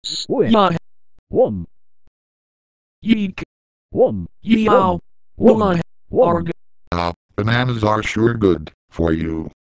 Ya. Yeek. Yeow. Willa. Arg. Bananas are sure good for you.